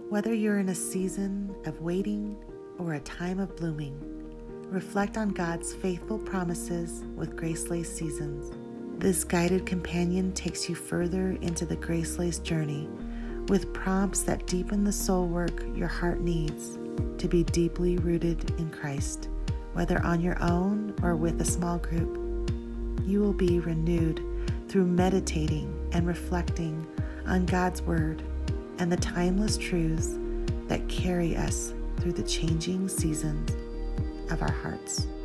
Whether you're in a season of waiting or a time of blooming, reflect on God's faithful promises with GraceLaced Seasons. This guided companion takes you further into the GraceLaced journey with prompts that deepen the soul work your heart needs to be deeply rooted in Christ. Whether on your own or with a small group, you will be renewed through meditating and reflecting on God's Word and the timeless truths that carry us through the changing seasons of our hearts.